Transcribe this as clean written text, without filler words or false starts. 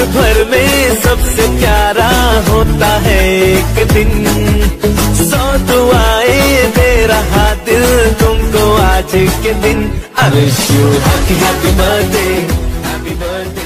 भर में सबसे प्यारा होता है एक दिन। 100 दुआएं दे रहा दिल तुमको आज के दिन। I wish you happy happy birthday, happy birthday।